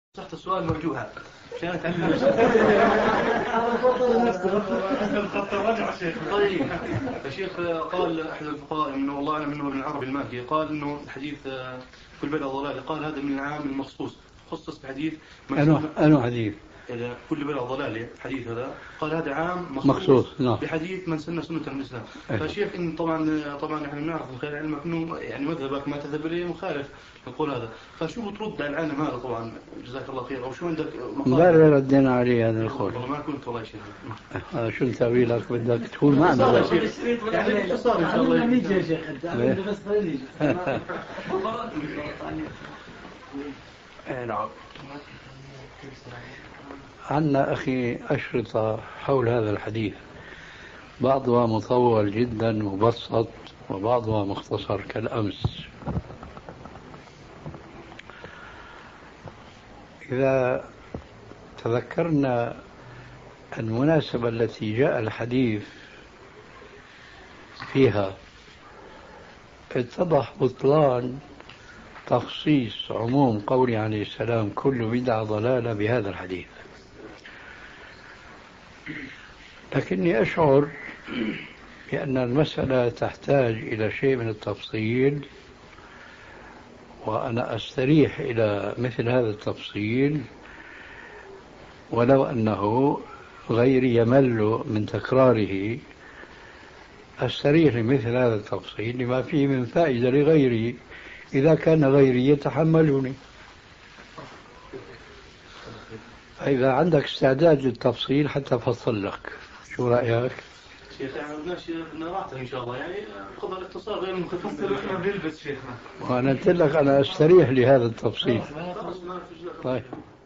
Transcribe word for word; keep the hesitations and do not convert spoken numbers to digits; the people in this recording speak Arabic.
صحت السؤال موجوها كانت طيب يا شيخ، قال احد الفقهاء انه والله اعلم انه ابن العربي المالكي قال انه الحديث كل بدء ضلال، قال هذا من العام المخصوص، خصص بحديث انه انه حديث كل بدء ضلال، الحديث هذا قال هذا عام مخصوص, مخصوص. نعم. بحديث من سن سنة الإسلام. فشيخ إن طبعا طبعا احنا بنعرف من خلال علمك انه يعني مذهبك ما تذهب اليه مخالف نقول هذا، فشو بترد على العالم هذا؟ طبعا جزاك الله خير، او شو عندك مبارك ردينا عليه هذا القول. والله ما كنت والله شيخ هذا شو نسوي لك؟ بدك تكون معنا يعني باختصار ان شاء الله نيجي يا شيخ انت بس خليني نعم. عندنا أخي أشرطة حول هذا الحديث، بعضها مطول جدا مبسط وبعضها مختصر كالأمس. إذا تذكرنا المناسبة التي جاء الحديث فيها اتضح بطلان تخصيص عموم قوله عليه السلام كل بدعة ضلالة بهذا الحديث. لكني أشعر بأن المسألة تحتاج إلى شيء من التفصيل، وأنا أستريح إلى مثل هذا التفصيل ولو أنه غيري يمل من تكراره. أستريح لمثل هذا التفصيل لما فيه من فائدة لغيري إذا كان غيري يتحملني. فإذا عندك استعداد للتفصيل حتى أفصل لك، شو رأيك؟ شيخ يعني بدناش نراته إن شاء الله، يعني خذ الاختصار غير مختصر وإحنا بنلبس شيخنا. وأنا قلت لك أنا أستريح لهذا التفصيل. طيب.